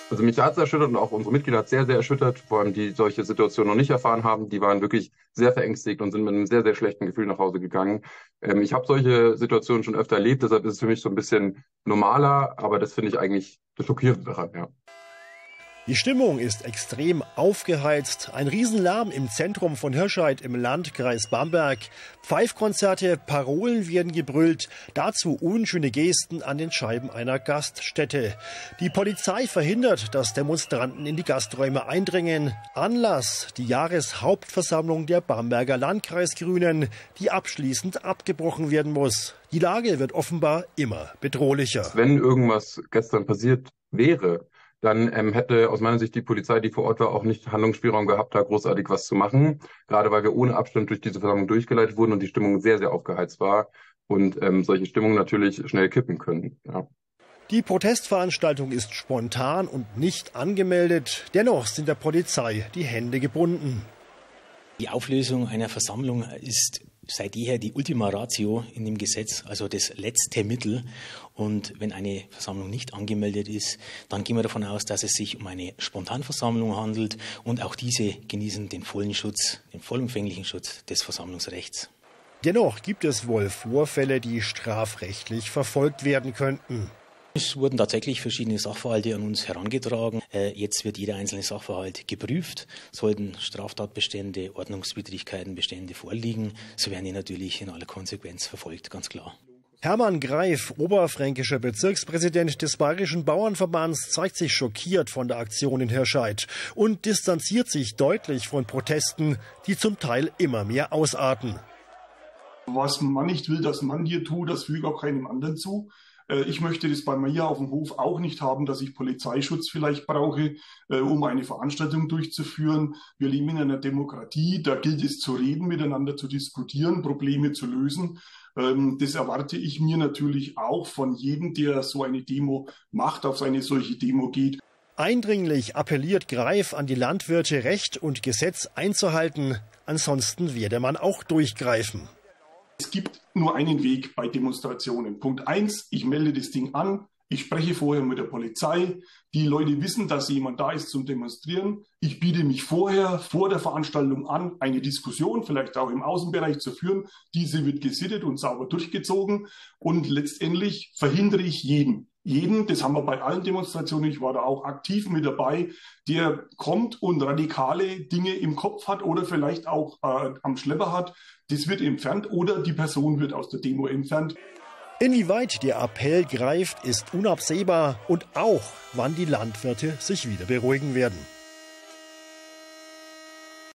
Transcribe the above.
Also mich hat es erschüttert und auch unsere Mitglieder hat es sehr, sehr erschüttert, vor allem die solche Situationen noch nicht erfahren haben. Die waren wirklich sehr verängstigt und sind mit einem sehr, sehr schlechten Gefühl nach Hause gegangen. Ich habe solche Situationen schon öfter erlebt, deshalb ist es für mich so ein bisschen normaler, aber das finde ich eigentlich das Schockierende daran, ja. Die Stimmung ist extrem aufgeheizt. Ein Riesenlärm im Zentrum von Hirscheid im Landkreis Bamberg. Pfeifkonzerte, Parolen werden gebrüllt. Dazu unschöne Gesten an den Scheiben einer Gaststätte. Die Polizei verhindert, dass Demonstranten in die Gasträume eindringen. Anlass: die Jahreshauptversammlung der Bamberger Landkreisgrünen, die abschließend abgebrochen werden muss. Die Lage wird offenbar immer bedrohlicher. Wenn irgendwas gestern passiert wäre, dann hätte aus meiner Sicht die Polizei, die vor Ort war, auch nicht Handlungsspielraum gehabt, da großartig was zu machen. Gerade weil wir ohne Abstand durch diese Versammlung durchgeleitet wurden und die Stimmung sehr, sehr aufgeheizt war und solche Stimmungen natürlich schnell kippen können. Ja. Die Protestveranstaltung ist spontan und nicht angemeldet. Dennoch sind der Polizei die Hände gebunden. Die Auflösung einer Versammlung ist seit jeher die Ultima Ratio in dem Gesetz, also das letzte Mittel. Und wenn eine Versammlung nicht angemeldet ist, dann gehen wir davon aus, dass es sich um eine Spontanversammlung handelt. Und auch diese genießen den vollen Schutz, den vollumfänglichen Schutz des Versammlungsrechts. Dennoch gibt es wohl Vorfälle, die strafrechtlich verfolgt werden könnten. Es wurden tatsächlich verschiedene Sachverhalte an uns herangetragen. Jetzt wird jeder einzelne Sachverhalt geprüft. Sollten Straftatbestände, Ordnungswidrigkeitenbestände vorliegen, so werden die natürlich in aller Konsequenz verfolgt, ganz klar. Hermann Greif, oberfränkischer Bezirkspräsident des Bayerischen Bauernverbands, zeigt sich schockiert von der Aktion in Hirscheid und distanziert sich deutlich von Protesten, die zum Teil immer mehr ausarten. Was man nicht will, dass man dir tut, das füge auch keinem anderen zu. Ich möchte das bei mir auf dem Hof auch nicht haben, dass ich Polizeischutz vielleicht brauche, um eine Veranstaltung durchzuführen. Wir leben in einer Demokratie, da gilt es zu reden, miteinander zu diskutieren, Probleme zu lösen. Das erwarte ich mir natürlich auch von jedem, der so eine Demo macht, auf eine solche Demo geht. Eindringlich appelliert Greif an die Landwirte, Recht und Gesetz einzuhalten. Ansonsten werde man auch durchgreifen. Es gibt nur einen Weg bei Demonstrationen. Punkt 1, ich melde das Ding an, ich spreche vorher mit der Polizei, die Leute wissen, dass jemand da ist zum Demonstrieren. Ich biete mich vorher, vor der Veranstaltung an, eine Diskussion, vielleicht auch im Außenbereich zu führen. Diese wird gesittet und sauber durchgezogen und letztendlich verhindere ich jeden, das haben wir bei allen Demonstrationen, ich war da auch aktiv mit dabei, der kommt und radikale Dinge im Kopf hat oder vielleicht auch am Schlepper hat, das wird entfernt oder die Person wird aus der Demo entfernt. Inwieweit der Appell greift, ist unabsehbar und auch, wann die Landwirte sich wieder beruhigen werden.